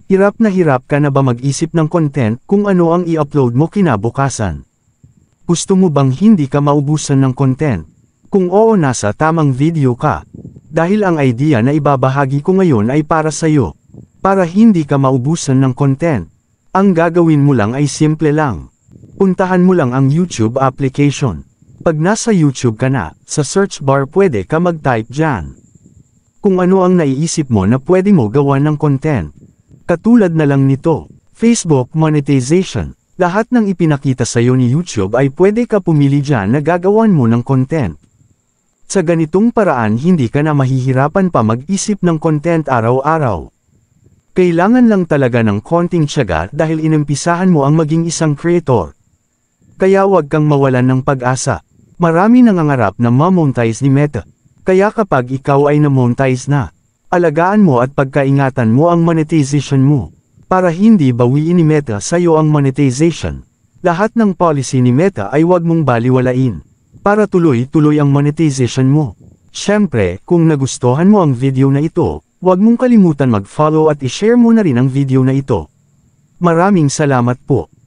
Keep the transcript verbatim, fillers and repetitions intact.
Hirap na hirap ka na ba mag-isip ng content kung ano ang i-upload mo kinabukasan? Gusto mo bang hindi ka maubusan ng content? Kung oo, nasa tamang video ka. Dahil ang idea na ibabahagi ko ngayon ay para sa'yo. Para hindi ka maubusan ng content. Ang gagawin mo lang ay simple lang. Puntahan mo lang ang YouTube application. Pag nasa YouTube ka na, sa search bar pwede ka mag-type dyan. Kung ano ang naiisip mo na pwede mo gawa ng content. Katulad na lang nito, Facebook monetization. Lahat ng ipinakita sa'yo ni YouTube ay pwede ka pumili dyan na gagawan mo ng content. Sa ganitong paraan hindi ka na mahihirapan pa mag-isip ng content araw-araw. Kailangan lang talaga ng konting tiyaga dahil inimpisahan mo ang maging isang creator. Kaya huwag kang mawalan ng pag-asa. Marami nangangarap na ma-monetize ni Meta. Kaya kapag ikaw ay na-monetize na, alagaan mo at pagkaingatan mo ang monetization mo. Para hindi bawiin ni Meta sa'yo ang monetization. Lahat ng policy ni Meta ay huwag mong baliwalain. Para tuloy-tuloy ang monetization mo. Siyempre, kung nagustuhan mo ang video na ito, huwag mong kalimutan mag-follow at i-share mo na rin ang video na ito. Maraming salamat po.